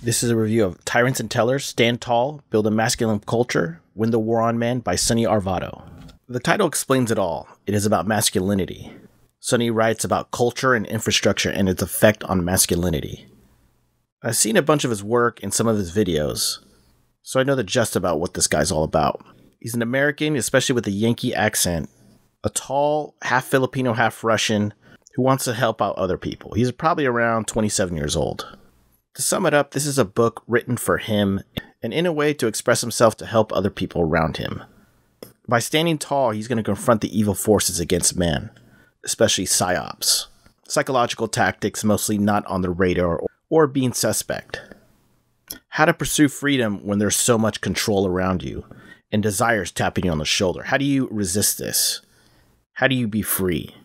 This is a review of Tyrants and Tellers, Stand Tall, Build a Masculine Culture, Win the War on Man by Sonny Arvado. The title explains it all. It is about masculinity. Sonny writes about culture and infrastructure and its effect on masculinity. I've seen a bunch of his work and some of his videos, so I know the gist about what this guy's all about. He's an American, especially with a Yankee accent, a tall, half Filipino, half Russian, who wants to help out other people. He's probably around 27 years old. To sum it up, this is a book written for him and in a way to express himself to help other people around him. By standing tall, he's going to confront the evil forces against man, especially psyops, psychological tactics mostly not on the radar or being suspect. How to pursue freedom when there's so much control around you and desires tapping you on the shoulder. How do you resist this? How do you be free?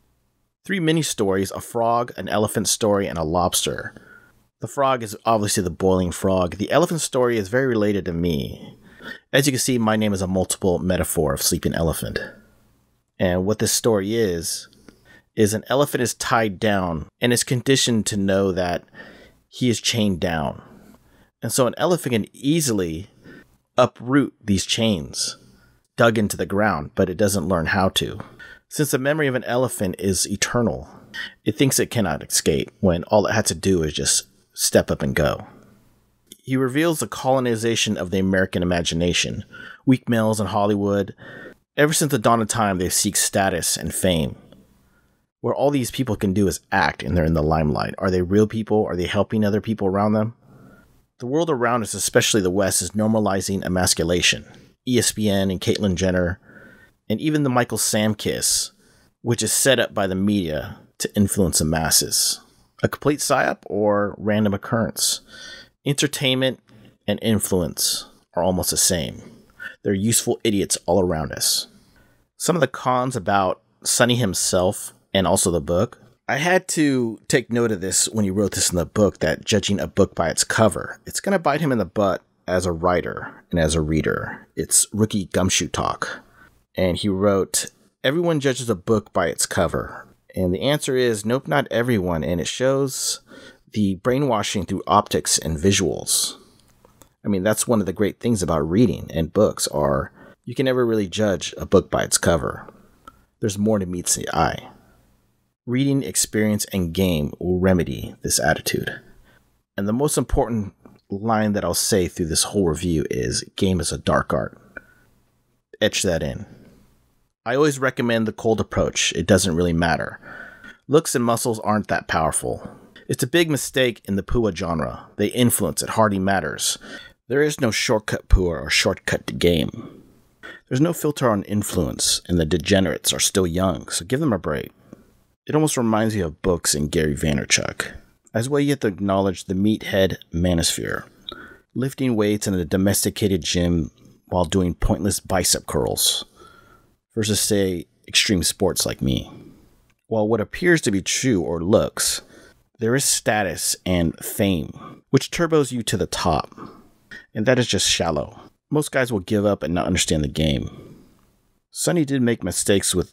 3 mini stories, a frog, an elephant story, and a lobster. The frog is obviously the boiling frog. The elephant story is very related to me. As you can see, my name is a multiple metaphor of sleeping elephant. And what this story is an elephant is tied down and is conditioned to know that he is chained down. And so an elephant can easily uproot these chains dug into the ground, but it doesn't learn how to. Since the memory of an elephant is eternal, it thinks it cannot escape when all it had to do is just step up and go. He reveals the colonization of the American imagination. Weak males in Hollywood, ever since the dawn of time, they seek status and fame. Where all these people can do is act and they're in the limelight. Are they real people? Are they helping other people around them? The world around us, especially the West, is normalizing emasculation. ESPN and Caitlyn Jenner, and even the Michael Sam kiss, which is set up by the media to influence the masses. A complete psyop or random occurrence? Entertainment and influence are almost the same. They're useful idiots all around us. Some of the cons about Sonny himself and also the book. I had to take note of this when he wrote this in the book, that judging a book by its cover, it's going to bite him in the butt as a writer and as a reader. It's rookie gumshoe talk. And he wrote, everyone judges a book by its cover. And the answer is, nope, not everyone. And it shows the brainwashing through optics and visuals. I mean, that's one of the great things about reading and books are you can never really judge a book by its cover. There's more to meets the eye. Reading, experience, and game will remedy this attitude. And the most important line that I'll say through this whole review is, game is a dark art. Etch that in. I always recommend the cold approach. It doesn't really matter. Looks and muscles aren't that powerful. It's a big mistake in the Pua genre. They influence. It hardly matters. There is no shortcut Pua or shortcut to game. There's no filter on influence, and the degenerates are still young, so give them a break. It almost reminds me of books and Gary Vaynerchuk. As well, you have to acknowledge the meathead manosphere. Lifting weights in a domesticated gym while doing pointless bicep curls. Versus, say, extreme sports like me. While what appears to be true or looks, there is status and fame, which turbos you to the top. And that is just shallow. Most guys will give up and not understand the game. Sonny did make mistakes with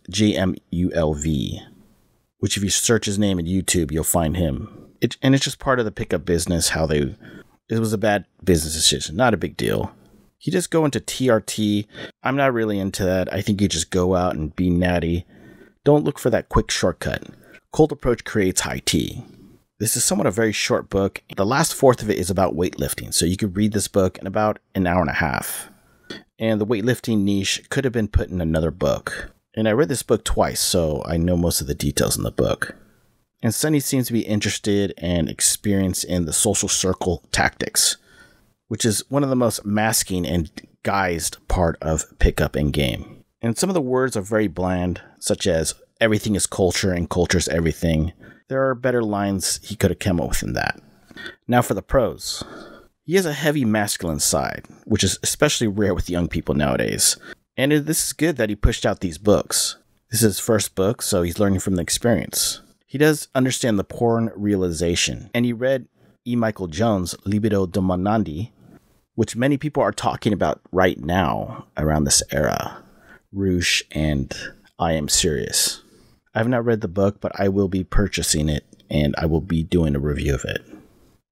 JMULV, which if you search his name in YouTube, you'll find him. And it's just part of the pickup business, it was a bad business decision, not a big deal. You just go into TRT. I'm not really into that. I think you just go out and be natty. Don't look for that quick shortcut. Cold approach creates high tea. This is somewhat a very short book. The last fourth of it is about weightlifting, so you could read this book in about an hour and a half. And the weightlifting niche could have been put in another book. And I read this book twice, so I know most of the details in the book. And Sonny seems to be interested and experienced in the social circle tactics, which is one of the most masking and guised part of pickup and game. And some of the words are very bland, such as everything is culture and culture is everything. There are better lines he could have come up with than that. Now for the pros. He has a heavy masculine side, which is especially rare with young people nowadays. And this is good that he pushed out these books. This is his first book, so he's learning from the experience. He does understand the porn realization, and he read E. Michael Jones' Libido Dominandi, which many people are talking about right now around this era. Roosh and I Am Serious. I have not read the book, but I will be purchasing it, and I will be doing a review of it.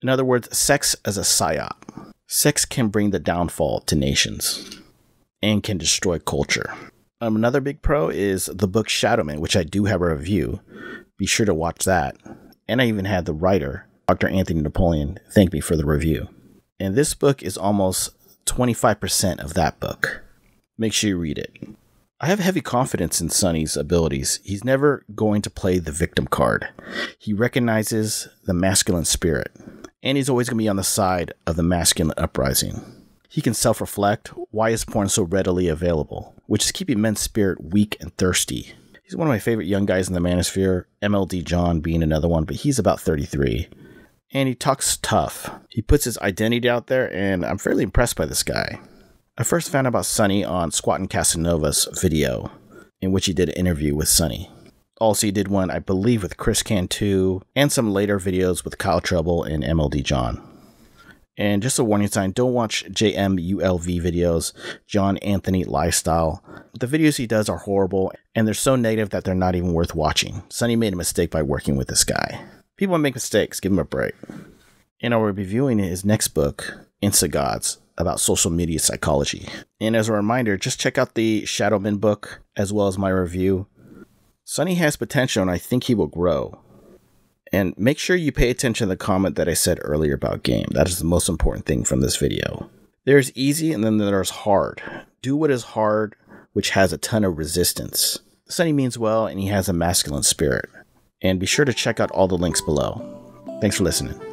In other words, sex as a psyop. Sex can bring the downfall to nations and can destroy culture. Another big pro is the book Shadowman, which I do have a review. Be sure to watch that. And I even had the writer, Dr. Anthony Napoleon, thank me for the review. And this book is almost 25% of that book. Make sure you read it. I have heavy confidence in Sonny's abilities. He's never going to play the victim card. He recognizes the masculine spirit, and he's always going to be on the side of the masculine uprising. He can self-reflect. Why is porn so readily available? Which is keeping men's spirit weak and thirsty. He's one of my favorite young guys in the manosphere, MLD John being another one, but he's about 33. And he talks tough. He puts his identity out there, and I'm fairly impressed by this guy. I first found out about Sonny on Squattin Casanova's video, in which he did an interview with Sonny. Also, he did one, I believe, with Chris Cantu, and some later videos with Kyle Trouble and MLD John. And just a warning sign, don't watch JMULV videos, John Anthony Lifestyle. The videos he does are horrible, and they're so negative that they're not even worth watching. Sonny made a mistake by working with this guy. People make mistakes, give him a break. And I'll be reviewing his next book, Instagods, about social media psychology. And as a reminder, just check out the Shadowman book, as well as my review. Sonny has potential, and I think he will grow. And make sure you pay attention to the comment that I said earlier about game. That is the most important thing from this video. There's easy and then there's hard. Do what is hard, which has a ton of resistance. Sonny means well and he has a masculine spirit. And be sure to check out all the links below. Thanks for listening.